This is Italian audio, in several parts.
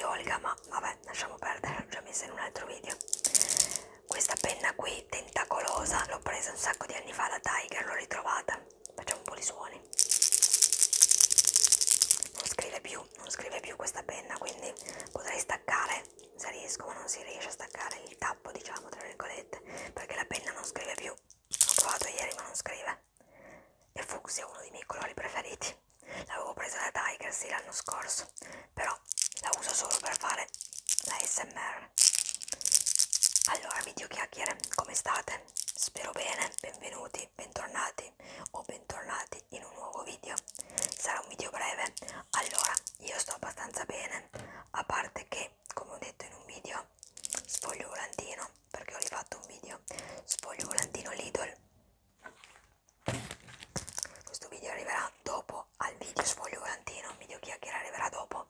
cattolica, ma vabbè, lasciamo perdere, l'ho già messa in un altro video. Questa penna qui, tentacolosa, l'ho presa un sacco di anni fa da Tiger, l'ho ritrovata. Facciamo un po' di suoni. Non scrive più questa penna, quindi potrei staccare, se riesco, ma non si riesce a staccare il tappo, diciamo, tra virgolette, perché la penna non scrive più. L'ho provato ieri, ma non scrive. E fucsia è uno dei miei colori preferiti. L'avevo presa da Tiger, sì, l'anno scorso, però la uso solo per fare la SMR. Allora, video chiacchiere, come state? Spero bene, benvenuti, bentornati o bentornati in un nuovo video. Sarà un video breve. Allora, io sto abbastanza bene, a parte che, come ho detto in un video, sfoglio volantino, perché ho rifatto un video, sfoglio volantino Lidl. Questo video arriverà dopo al video sfoglio volantino, un video chiacchiere arriverà dopo.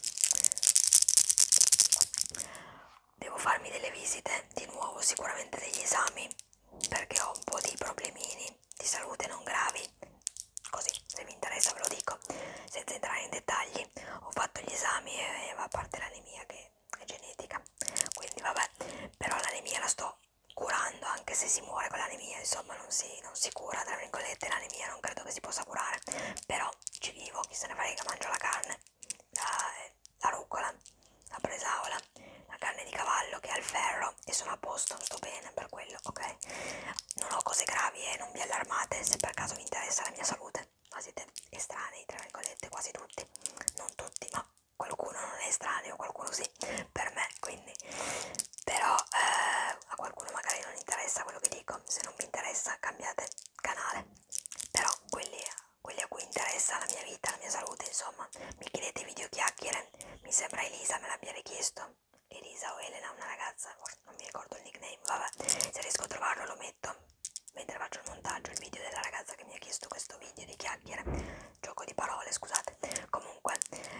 Devo farmi delle visite di nuovo, sicuramente degli esami, perché ho un po' di problemini di salute non gravi, così se vi interessa ve lo dico, senza entrare in dettagli. Ho fatto gli esami e a parte l'anemia che è genetica, quindi vabbè, però l'anemia la sto curando, anche se si muore con l'anemia, insomma non si cura, tra virgolette, l'anemia non credo che si possa curare, però ci vivo, chi se ne frega, mangio la carne, la rucola, la bresaola, la carne di cavallo che ha il ferro e sono a posto, sto bene per quello, ok? Non ho cose gravi e non vi allarmate se per caso vi interessa la mia salute, ma siete estranei, tra virgolette, quasi tutti, non tutti, ma qualcuno non è estraneo, qualcuno sì, per me, quindi, però a qualcuno magari non interessa quello che dico, se non vi interessa cambiate canale, però quelli a cui interessa la mia vita, la mia salute, insomma, mi chiedete video chiacchiere, mi sembra Elisa me l'abbia richiesto, Elisa o Elena, una ragazza, non mi ricordo il nickname, vabbè, se riesco a trovarlo lo metto, mentre faccio il montaggio, il video della ragazza che mi ha chiesto questo video di chiacchiere, gioco di parole, scusate, comunque,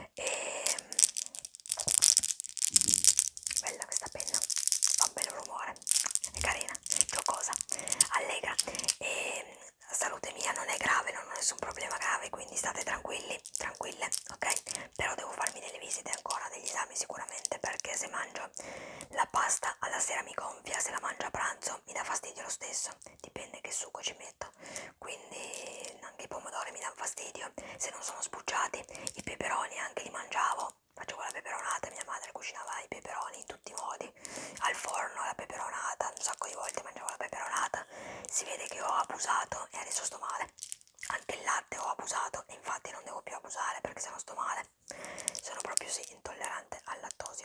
bella questa penna, fa un bel rumore, è carina, giocosa, allegra, e la salute mia non è grave, non ho nessun problema grave, quindi state tranquilli, tranquille, ok? Però devo farmi delle visite ancora, degli esami sicuramente, perché se mangio la pasta alla sera mi gonfia, se la mangio a pranzo mi dà fastidio lo stesso, dipende che succo ci metto, quindi anche i pomodori mi danno fastidio, se non sono sbucciati, i peperoni anche li mangiavo, facevo la peperonata, mia madre cucinava i peperoni in tutti i modi, al forno la peperonata, un sacco di volte mangiavo la peperonata, si vede che ho abusato e adesso sto male. Anche il latte ho abusato e infatti non devo più abusare perché sennò sto male. Sono proprio sì intollerante al lattosio.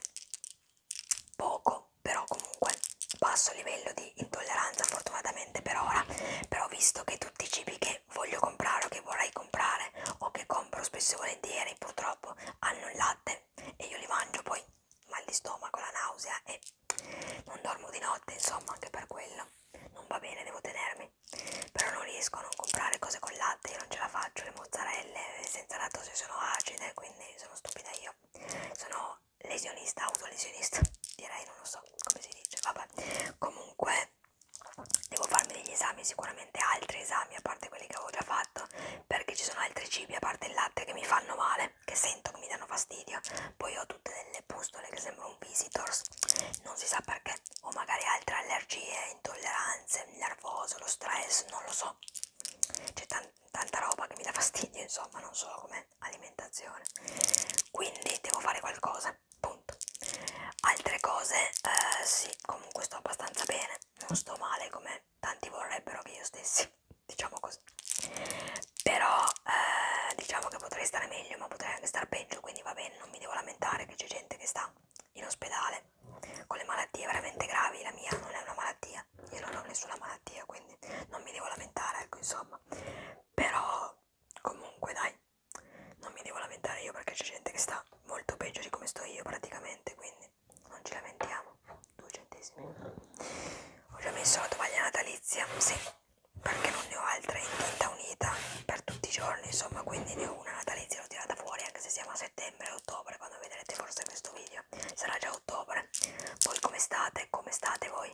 Poco, però comunque basso livello di intolleranza fortunatamente per ora, però visto che tutti i cibi che voglio comprare o che vorrei comprare o che compro spesso e volentieri purtroppo hanno il latte e io li mangio, poi mal di stomaco, la nausea e non dormo di notte, insomma anche per quello non va bene, devo tenermi, però non riesco a non comprare cose con latte, io non ce la faccio, le mozzarelle senza lattosio sono acide, quindi sono stupida io, sono lesionista, autolesionista, direi, non lo so come si dice, vabbè, comunque devo farmi degli esami, sicuramente altri esami a parte quelli che avevo già fatto, perché ci sono altri cibi a parte il latte che mi fanno male, che sento che mi danno fastidio, poi ho tutte delle pustole che sembrano un visitors, non si sa perché, o magari altre allergie, intolleranze, il nervoso, lo stress, non lo so, c'è tanta roba che mi dà fastidio, insomma, non solo come alimentazione, quindi devo fare qualcosa, punto. Altre cose, sì, comunque sto abbastanza bene, non sto male come tanti vorrebbero che io stessi, diciamo così, però diciamo che potrei stare meglio, ma potrei anche star peggio, quindi va bene, non mi devo lamentare che c'è gente che sta in ospedale con le malattie veramente gravi, la mia non è una malattia, io non ho nessuna malattia, quindi non mi devo lamentare, ecco, insomma, però comunque dai, non mi devo lamentare io perché c'è gente che sta molto peggio di come sto io praticamente, quindi non ci lamentiamo. 2 centesimi. Ho già messo la tovaglia natalizia, sì, perché non ne ho altre in tinta unita per tutti i giorni, insomma, quindi ne ho una natalizia, l'ho tirata fuori, anche se siamo a settembre, ottobre, quando vedrete forse questo video sarà già ottobre. Voi come state? Come state voi?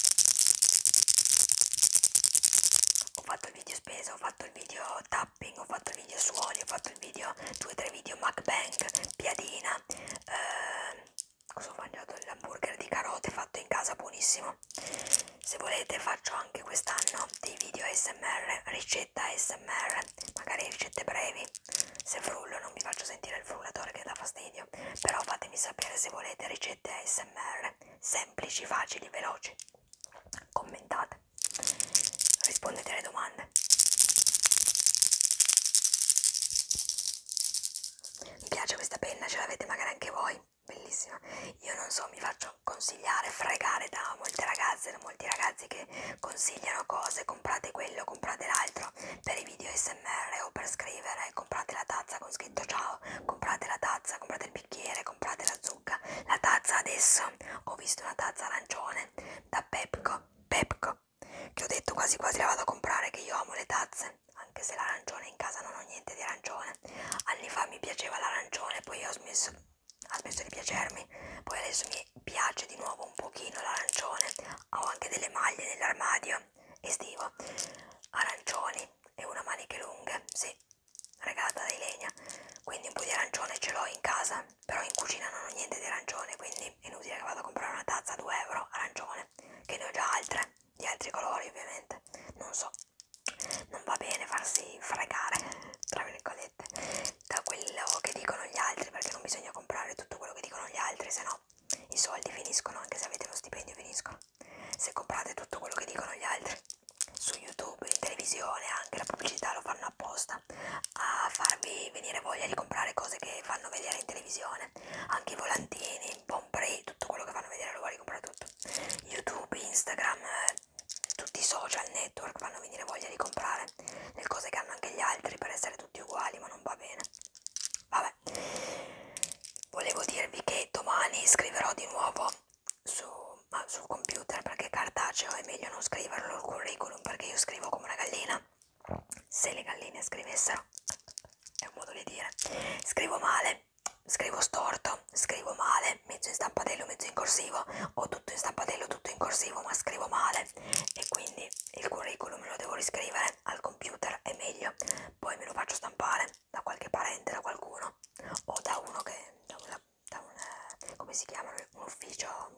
Ho fatto il video spesa, ho fatto il video tapping, ho fatto il video suoni, ho fatto il video 2 o 3 video mukbang, piadina, cosa ho mangiato? L'hamburger di carote fatto in casa, buonissimo. Se volete faccio anche quest'anno dei video ASMR, ricetta ASMR, magari ricette brevi. Se frullo non vi faccio sentire il frullatore che dà fastidio, però fatemi sapere se volete ricette ASMR, semplici, facili, veloci. Commentate, rispondete alle domande. Mi piace questa penna, ce l'avete magari anche voi, bellissima. Io non so, mi faccio consigliare, fregare da molte ragazze, da molti ragazzi che consigliano cose, comprate quello, comprate l'altro, per i video ASMR o per scrivere, comprate la tazza con scritto ciao, comprate la tazza, comprate il bicchiere, comprate la zucca. La tazza adesso, ho visto una tazza arancione da Pepco, che ho detto quasi quasi la vado a comprare, che io amo le tazze, anche se l'arancione in casa non ho niente di arancione. Anni fa mi piaceva l'arancione, poi ha smesso di piacermi, poi adesso mi piace di nuovo un pochino l'arancione. Ho anche delle maglie nell'armadio estivo, arancioni e una maniche lunghe, sì, regata di legna, quindi un po' di arancione ce l'ho in casa, però in cucina non ho niente di arancione, quindi è inutile che vado a comprare una tazza a 2 euro arancione, che ne ho già altre, di altri colori ovviamente, non so, non va bene farsi fregare, tra virgolette, da quello che dicono gli altri, perché non bisogna comprare tutto quello che dicono gli altri, se no i soldi finiscono, anche se avete lo stipendio finiscono, se comprate tutto quello che dicono gli altri. Su YouTube, in televisione, anche la pubblicità lo fanno apposta a farvi venire voglia di comprare cose che fanno vedere in televisione, anche i volantini, Bonprix, tutto quello che fanno vedere lo vuoi comprare tutto. YouTube, Instagram, tutti i social network fanno venire voglia di comprare le cose che hanno anche gli altri per essere tutti uguali, ma non va bene. Vabbè, volevo dirvi che domani scriverò di nuovo sul computer, perché cartaceo è meglio non scriverlo il curriculum, perché io scrivo come una gallina. Se le galline scrivessero, è un modo di dire, scrivo male, scrivo storto, scrivo male, mezzo in stampatello, mezzo in corsivo, o tutto in stampatello, tutto in corsivo, ma scrivo male, e quindi il curriculum lo devo riscrivere al computer, è meglio. Poi me lo faccio stampare da qualche parente, da qualcuno, o da uno che, come si chiamano, un ufficio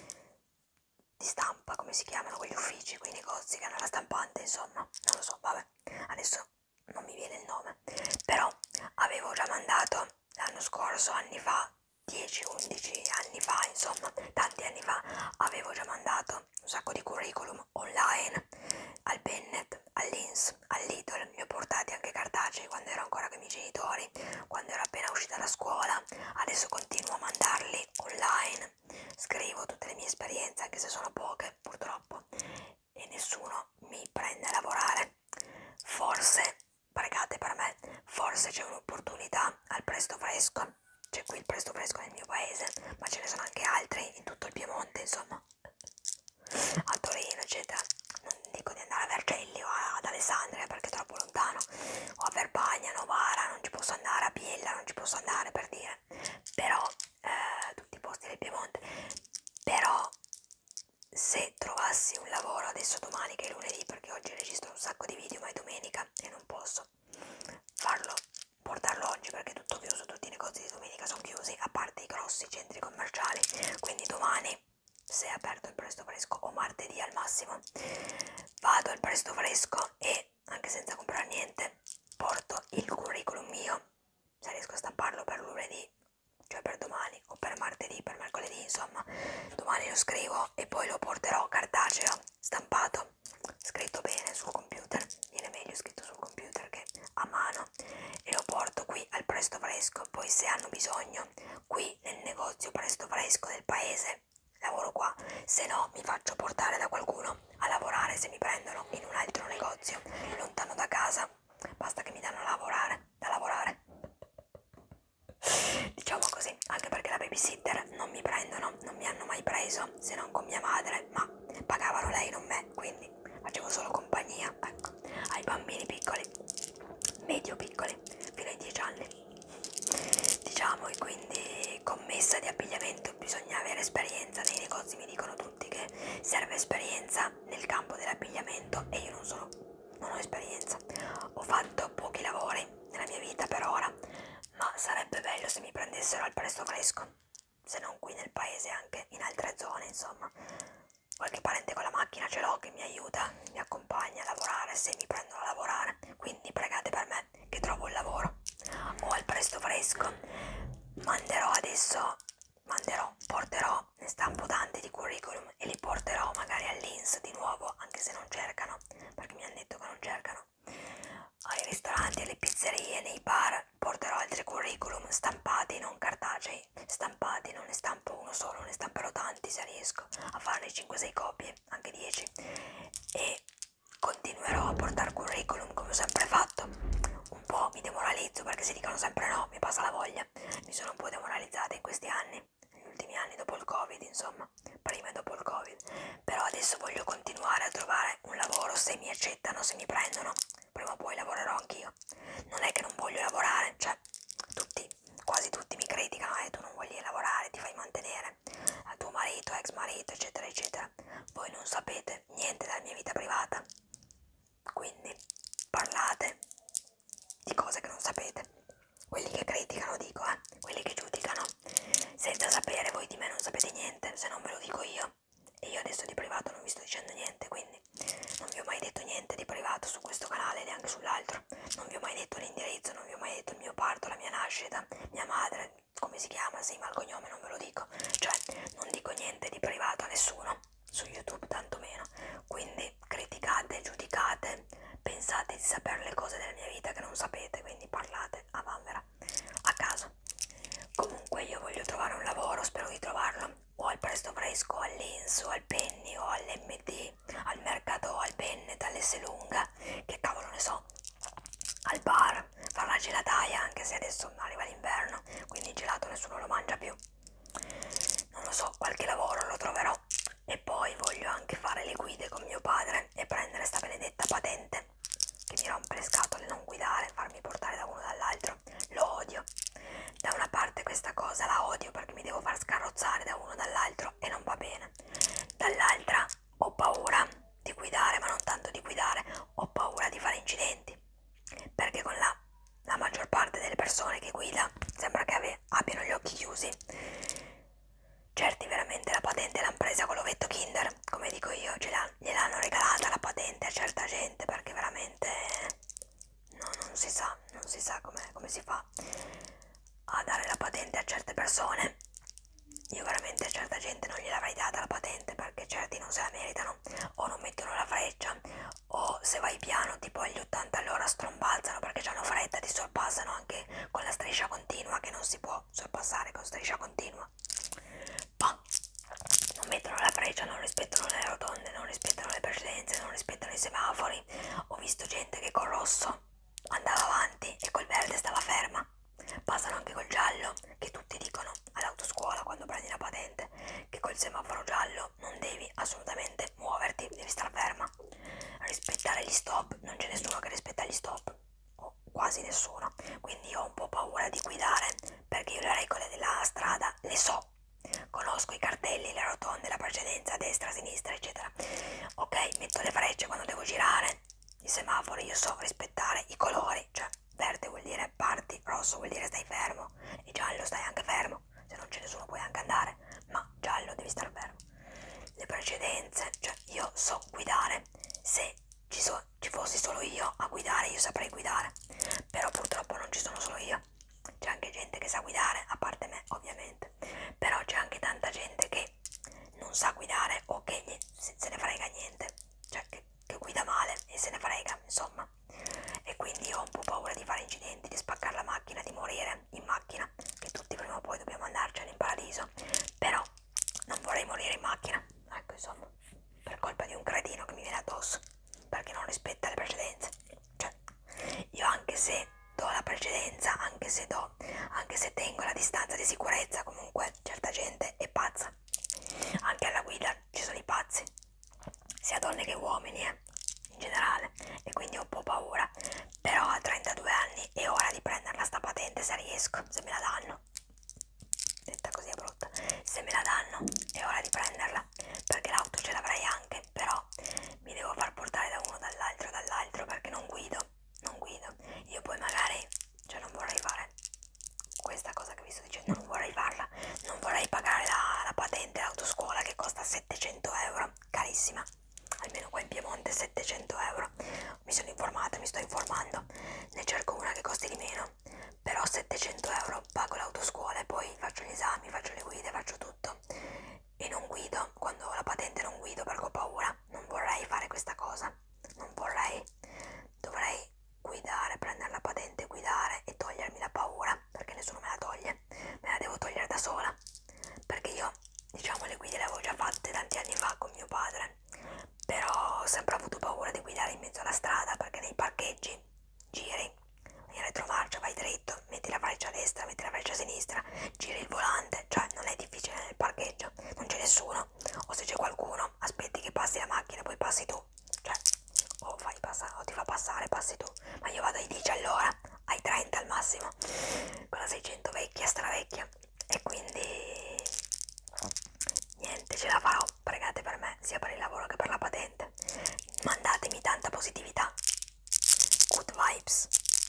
di stampa, come si chiamano quegli uffici, quei negozi che hanno la stampante, insomma, non lo so, vabbè, adesso non mi viene il nome, però avevo già mandato l'anno scorso, anni fa, 10-11 anni fa, insomma, tanti anni fa, avevo già mandato un sacco di curriculum online al Bennett, all'Inns, al Lidl, li ho portati anche cartacei quando ero ancora con i miei genitori, quando ero appena uscita da scuola. Adesso continuo a mandarli online, scrivo tutte le mie esperienze, anche se sono poche purtroppo, e nessuno mi prende a lavorare. Forse, pregate per me, forse c'è un'opportunità al Presto Fresco, c'è qui il Presto Fresco nel mio paese, ma ce ne sono anche altri in tutto il Piemonte, insomma, a Torino, eccetera. Non dico di andare a Vercelli o ad Alessandria perché è troppo lontano, o a Verbagna, Novara, non ci posso andare, a Biella non ci posso andare, per dire, però tutti i posti del Piemonte. Però se trovassi un lavoro adesso domani, che è lunedì, perché oggi registro un sacco di video, ma è domenica e non posso portarlo oggi perché è tutto chiuso, tutti i negozi di domenica sono chiusi, a parte i grossi centri commerciali, quindi domani, se è aperto il Presto Fresco, o martedì al massimo, vado al Presto Fresco e, anche senza comprare niente, porto il curriculum mio, se riesco a stamparlo per lunedì, cioè per domani, o per martedì, per mercoledì, insomma, domani lo scrivo e poi lo porterò cartaceo, stampato, scritto bene sul computer, viene meglio scritto sul computer che a mano, e lo porto qui al Presto Fresco. Poi se hanno bisogno qui nel negozio Presto Fresco del paese, lavoro qua, se no mi faccio portare da qualcuno a lavorare, se mi prendono in un altro negozio lontano da casa, basta che mi danno da lavorare, diciamo così, anche perché la babysitter non mi prendono, non mi hanno mai preso, se non con mia madre, ma pagavano lei, non me, quindi facevo solo compagnia, ecco, ai bambini piccoli, medio piccoli, fino ai 10 anni, diciamo. E quindi commessa di abbigliamento, bisogna avere esperienza, nei negozi mi dicono tutti che serve esperienza nel campo dell'abbigliamento, e io non ho esperienza, ho fatto pochi lavori nella mia vita per ora, ma sarebbe bello se mi prendessero al Presto Fresco, se non qui nel paese, anche in altre zone, insomma. Qualche parente con la macchina ce l'ho che mi aiuta, mi accompagna a lavorare se mi prendono a lavorare, quindi pregate per me che trovo il lavoro. O al presto fresco, porterò, ne stampo tanti di curriculum e li porterò magari all'INS di nuovo, anche se non cercano, perché mi hanno detto che non cercano. Ai ristoranti, alle pizzerie, nei bar porterò altri curriculum stampati, non cartacei, stampati, non ne stampo uno solo, ne stamperò tanti se riesco a farne 5-6 copie, anche 10, e continuerò a portare curriculum come ho sempre fatto. Un po' mi demoralizzo perché si dicono sempre no, mi passa la voglia, mi sono un po' demoralizzata in questi anni, negli ultimi anni dopo il Covid, insomma, prima e dopo il Covid, però adesso voglio continuare a trovare un lavoro, se mi accettano, se mi prendono, prima o poi lavorerò anch'io. Non è che non voglio lavorare, cioè tutti, quasi tutti mi criticano, tu non voglio lavorare, ti fai mantenere a tuo marito, ex marito, eccetera eccetera. Voi non sapete niente della mia vita privata, quindi parlate di cose che non sapete. Quelli che criticano, dico, quelli che giudicano senza sapere, voi di me non sapete niente se non ve lo dico io, e io adesso di privato non vi sto dicendo niente, quindi non vi ho mai detto niente di privato su questo canale, neanche sull'altro, non vi ho mai detto l'indirizzo, non vi ho mai detto il mio parto, la mia nascita, mia madre, come si chiama, sì, ma il cognome non ve lo dico, cioè non dico niente di privato a nessuno, su YouTube tantomeno, quindi criticate, giudicate, pensate di sapere le cose della mia vita che non sapete, quindi parlate a vanvera, a caso. Comunque io voglio trovare un lavoro, spero di trovarlo, o al Presto Fresco, all'Inns, o al Penny, o all'MD, al Mercato, al Bennet, all'Esselunga, che cavolo ne so, al bar, fare la gelataia, anche se adesso arriva l'inverno, quindi il gelato nessuno lo mangia più. Non lo so, qualche lavoro lo troverò. E poi voglio anche fare le guide con mio padre e prendere sta benedetta patente che mi rompe le scatole, non guidare, farmi portare da uno o dall'altro. Lo odio. Da una parte questa cosa la odio perché mi devo far scarrozzare da uno o dall'altro e non va bene. Dall'altra ho paura di guidare, ma non tanto di guidare, ho paura di fare incidenti. Perché con la maggior parte delle persone che guida sembra che abbiano gli occhi chiusi. Certi veramente la patente l'hanno presa con l'ovetto Kinder, come dico io, gliel'hanno regalata la patente a certa gente perché veramente no, non si sa come si fa a dare la patente a certe persone. Io veramente a certa gente non gliel'avrei data la patente perché certi non se la meritano, o non mettono la freccia, o se vai piano tipo agli 80 all'ora strombazzano perché hanno fretta, ti sorpassano anche con la striscia continua, che non si può sorpassare con striscia continua. Ma non mettono la freccia, non rispettano le rotonde, non rispettano le precedenze, non rispettano i semafori. Ho visto gente che col rosso andava avanti e col verde stava ferma. Passano anche col giallo, che tutti dicono all'autoscuola quando prendi la patente che col semaforo giallo non devi assolutamente muoverti, devi stare ferma. Rispettare gli stop, non c'è nessuno che rispetta gli stop, o quasi nessuno, quindi ho un po' paura di guidare perché io le regole della strada le so. Conosco i cartelli, le rotonde, la precedenza, destra, sinistra, eccetera. Ok, metto le frecce quando devo girare, i semafori io so rispettare i colori, cioè verde vuol dire parti, rosso vuol dire stai fermo e giallo stai anche fermo, se non c'è nessuno puoi anche andare, ma giallo devi stare fermo. Le precedenze, cioè io so guidare, se ci fossi solo io a guidare io saprei guidare, però purtroppo non ci sono solo io, c'è anche gente che sa guidare, a parte me ovviamente, però c'è anche tanta gente che non sa guidare o che se ne frega niente, cioè che guida male e se ne frega, insomma, e quindi ho un po' paura di fare incidenti, di spaccare la macchina, di morire in macchina, che tutti prima o poi dobbiamo andarcene in paradiso, però non vorrei morire in macchina, ecco, insomma, per colpa di un cretino che mi viene addosso perché non rispetta le precedenze. Cioè io anche se do la precedenza, anche se tengo la distanza di sicurezza, comunque certa gente è pazza, anche alla guida ci sono i pazzi, sia donne che uomini, in generale, e quindi ho un po' paura, però a 32 anni è ora di prenderla sta patente se riesco, se me la danno, detta così è brutta, se me la danno è ora di prenderla, perché l'auto ce l'avrei anche, però mi devo far portare da uno dall'altro perché non guido, io poi magari, cioè non vorrei fare questa cosa che vi sto dicendo, non vorrei farla, non vorrei pagare costa 700 euro, carissima, almeno qua in Piemonte 700 euro. Mi sono informata, mi sto informando, ne cerco una che costi di meno, però 700 euro pago l'autoscuola e poi faccio gli esami, faccio le guide, faccio tutto e non guido. Quando ho la patente non guido perché ho paura, non vorrei fare questa cosa, non vorrei, dovrei guidare, prendere la patente, guidare e togliermi la paura, perché nessuno me la toglie, me la devo togliere da sola, perché io, diciamo, le guide le avevo già fatte tanti anni fa con mio padre, però ho sempre avuto paura di guidare in mezzo alla strada, perché nei parcheggi giri in retromarcia, vai dritto, metti la freccia a destra, metti la freccia a sinistra, giri il volante, cioè non è difficile nel parcheggio, non c'è nessuno, o se c'è qualcuno aspetti che passi la macchina, poi passi tu, cioè o fai passare o ti fa passare, passi tu, ma io vado ai 10 all'ora, ai 30 al massimo, con la 600 vecchia, stravecchia, e quindi niente, ce la farò, pregate per me, sia per il lavoro che per la patente, mandatemi tanta positività, good vibes.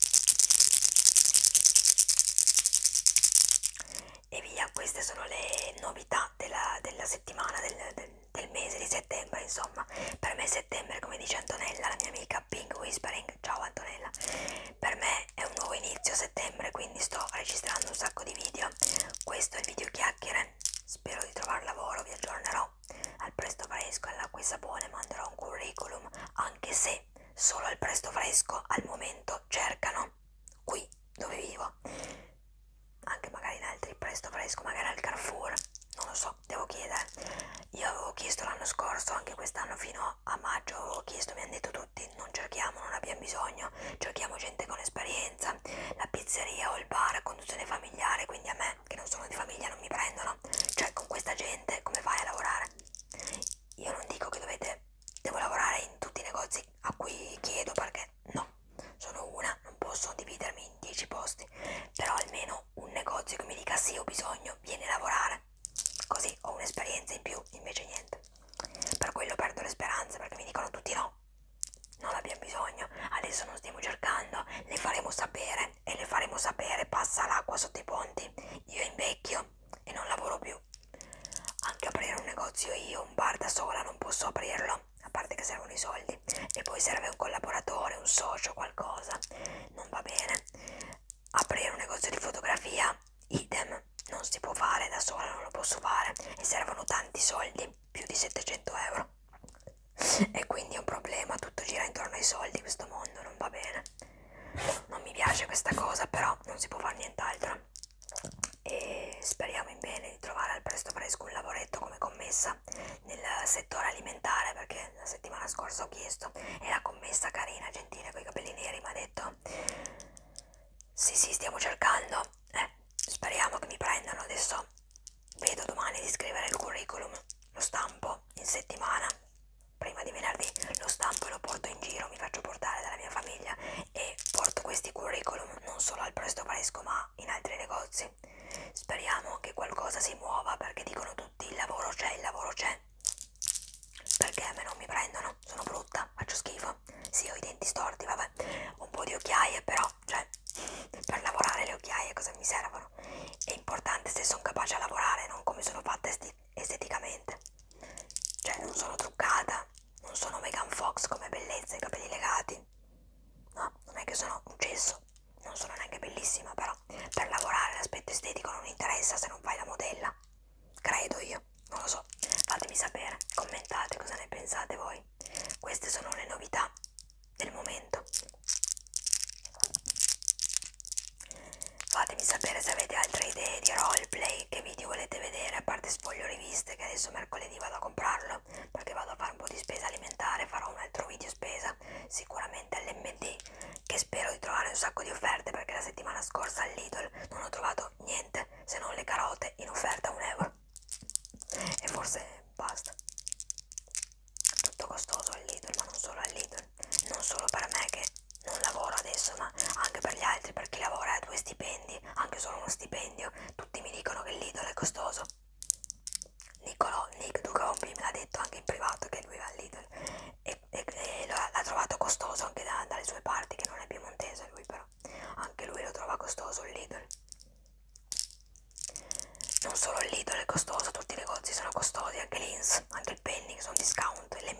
E via, queste sono le novità della settimana, del mese di settembre, insomma. Per me settembre, come dice Antonella, la mia amica Pink Whispering, ciao Antonella, per me è un nuovo inizio settembre, quindi sto registrando un sacco di video. Questo è il video chiacchiere, spero di trovare lavoro, vi aggiornerò. Al Presto Fresco e all'Acqua e Sapone manderò un curriculum, anche se solo al Presto Fresco al momento cercano qui dove vivo, anche magari in altri Presto Fresco, magari al Carrefour, non lo so, devo chiedere. Io avevo chiesto l'anno scorso, anche quest'anno fino a maggio avevo chiesto, mi hanno detto tutti non cerchiamo, non abbiamo bisogno, cerchiamo gente con esperienza, la pizzeria o il bar a conduzione familiare, quindi a me che non sono di famiglia non mi prendono, cioè con questa gente come fai a lavorare? Io non dico che devo lavorare in tutti i negozi a cui chiedo, perché no, sono una, non posso dividermi in 10 posti, però almeno un negozio che mi dica sì, ho bisogno, vieni a lavorare, così ho un'esperienza in più, invece niente. Per quello perdo le speranze, perché mi dicono tutti no, non abbiamo bisogno, adesso non stiamo cercando, le faremo sapere e le faremo sapere, passa l'acqua sotto i ponti, io invecchio e non lavoro più. Anche aprire un negozio io, un bar da sola, non posso aprirlo, a parte che servono i soldi, e poi serve un collaboratore, un socio, qualcosa, non va bene. Aprire un negozio di fotografia, idem, non si può fare da sola, non lo posso fare, e servono tanti soldi, più di 700 euro. E quindi è un problema, tutto gira intorno ai soldi, questo mondo non va bene. Non mi piace questa cosa, però non si può fare nient'altro. E speriamo in bene di trovare al Presto Fresco un lavoretto come commessa nel settore alimentare, perché la settimana scorsa ho chiesto e la commessa carina, gentile, con i capelli neri mi ha detto sì sì, stiamo cercando, speriamo che mi prendano. Adesso vedo domani di scrivere il curriculum, lo stampo in settimana, prima di venerdì lo stampo e lo porto in giro, mi faccio portare dalla mia famiglia e porto questi curriculum non solo al Presto Fresco ma in altri negozi. Speriamo che qualcosa si muova, perché dicono tutti il lavoro c'è, il lavoro c'è, perché a me non mi prendono, sono brutta, faccio schifo, sì, ho i denti storti, vabbè, ho un po' di occhiaie, però cioè per lavorare le occhiaie cosa mi servono? È importante se sono capace a lavorare, non come sono fatta esteticamente, cioè non sono truccata, non sono Megan Fox come bellezza, i capelli legati, no, non è che sono un cesso, non sono neanche bellissima, però per lavorare l'aspetto estetico non interessa se non fai la modella, credo io, non lo so, fatemi sapere, commentate cosa ne pensate voi. Queste sono le novità del momento. Fatemi sapere se avete altre idee di roleplay, che video volete vedere, a parte Spoglio Riviste, che adesso mercoledì vado a comprarlo, perché vado a fare un po' di spesa alimentare, farò un altro video spesa, sicuramente all'MD, che spero di trovare un sacco di offerte, perché la settimana scorsa al Lidl non ho trovato niente, se non le carote in offerta a €1. E forse basta. Tutto costoso al Lidl, ma non solo al Lidl, non solo per me che non lavoro adesso, ma anche per gli altri, per chi lavora a 2 stipendi, anche solo uno stipendio, tutti mi dicono che il Lidl è costoso. Nick Ducombi me l'ha detto anche in privato che lui va al Lidl e l'ha trovato costoso anche dalle sue parti, che non è piemontese lui, però anche lui lo trova costoso il Lidl. Non solo il Lidl è costoso, tutti tutti i negozi sono costosi, anche l'Ins, anche il Penny che sono discount,